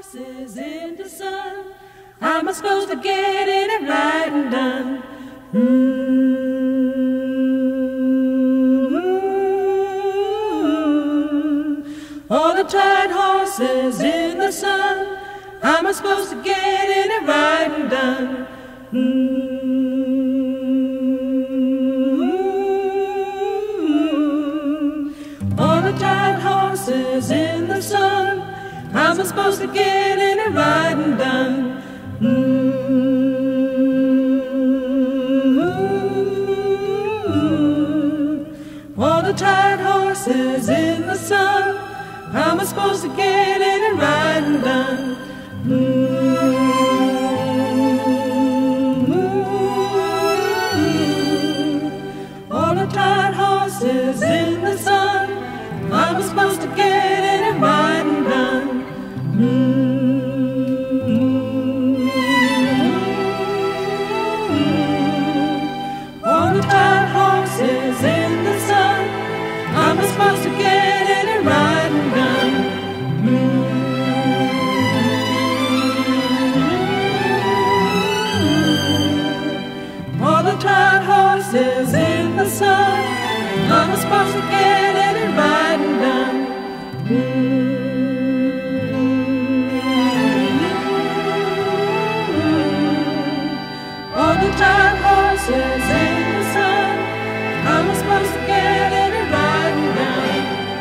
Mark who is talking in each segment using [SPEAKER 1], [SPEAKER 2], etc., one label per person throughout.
[SPEAKER 1] horses in the sun. How am I supposed to get in and ride and done? All the tired horses in the sun. How am I supposed to get in and ride and done? All the tired horses in the sun. How am I supposed to get in and ride and done? All the tired horses in the sun. How am I supposed to get in and ride and done? All the tired horses in the sun. How am I supposed to get in and ride and done? All the tired horses in the sun. How am I supposed to get in and ride and done? All the tired horses in the sun. How am I supposed to get in and ride and done? All the tired horses in the sun. How am I supposed to get in and ride and done?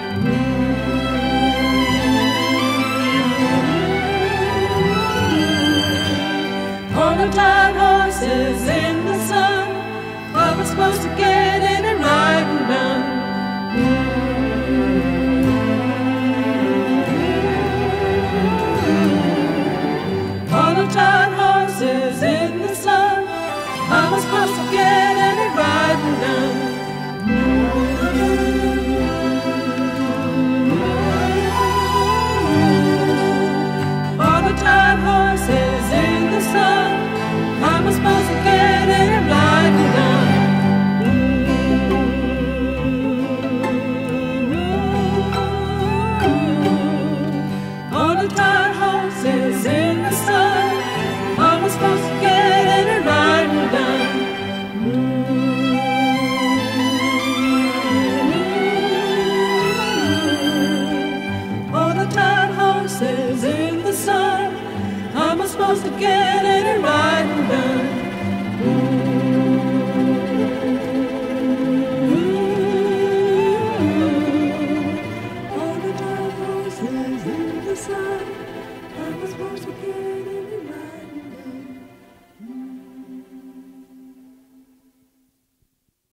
[SPEAKER 1] All the tired horses in the sun. How am I supposed to get in and ride and done? All the tired horses in the sun. How am I supposed to get in and ride and done? All the tired horses in the sun. How am I supposed to get in and ride and done? All the tired horses in the sun. How am I supposed to get in and ride and done? All the tired horses in the sun. How am I supposed to get in and ride and done? All the tired horses in the sun. How am I supposed to get in